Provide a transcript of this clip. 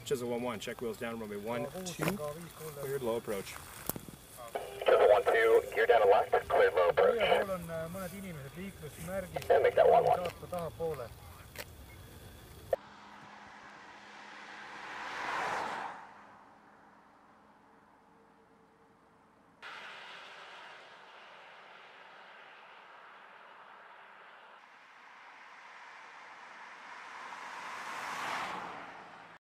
Chisel 1-1, check wheels down, runway 1-2, cleared low approach. Chisel 1-2, gear down to left, cleared low approach. Meie pool on mõned inimesed liiklusmärgid, Yeah, make that 1-1. saata tahapoole.